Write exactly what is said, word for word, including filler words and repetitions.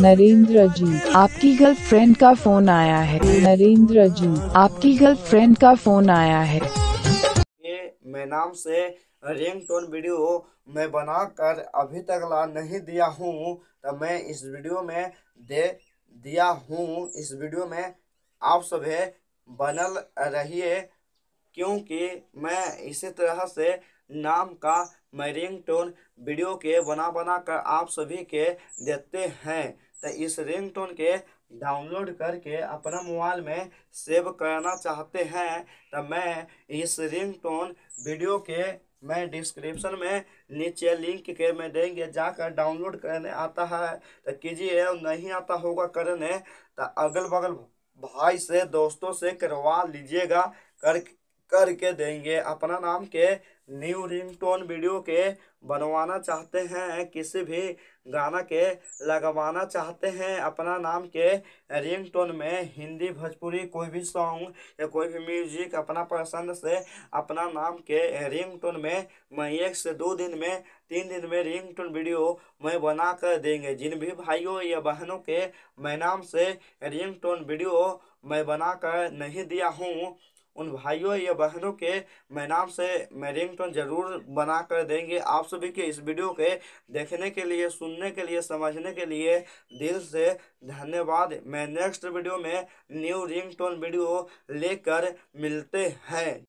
नरेंद्र जी, आपकी गर्लफ्रेंड का फोन आया है। नरेंद्र जी, आपकी गर्लफ्रेंड का फोन आया है। ये मैं नाम से रिंगटोन वीडियो मैं बनाकर अभी तक ला नहीं दिया हूँ, तो मैं इस वीडियो में दे दिया हूँ। इस वीडियो में आप सभी बनल रहिए, क्योंकि मैं इसी तरह से नाम का मैं रिंगटोन वीडियो के बना बना कर आप सभी के देते हैं। तो इस रिंगटोन के डाउनलोड करके अपना मोबाइल में सेव करना चाहते हैं, तो मैं इस रिंगटोन वीडियो के मैं डिस्क्रिप्शन में नीचे लिंक के मैं देंगे, जाकर डाउनलोड करने आता है तो कीजिए, नहीं आता होगा करने तो अगल बगल भाई से दोस्तों से करवा लीजिएगा। कर करके देंगे। अपना नाम के न्यू रिंगटोन वीडियो के बनवाना चाहते हैं, किसी भी गाना के लगवाना चाहते हैं अपना नाम के रिंगटोन में, हिंदी भोजपुरी कोई भी सॉन्ग या कोई भी म्यूजिक अपना पसंद से अपना नाम के रिंगटोन में मैं एक से दो दिन में तीन दिन में रिंगटोन वीडियो मैं बना कर देंगे। जिन भी भाइयों या बहनों के मैं नाम से रिंगटोन वीडियो मैं बना कर नहीं दिया हूँ, उन भाइयों या बहनों के मैं नाम से मैं रिंगटोन जरूर बना कर देंगे। आप सभी के इस वीडियो के देखने के लिए, सुनने के लिए, समझने के लिए दिल से धन्यवाद। मैं नेक्स्ट वीडियो में न्यू रिंगटोन वीडियो लेकर मिलते हैं।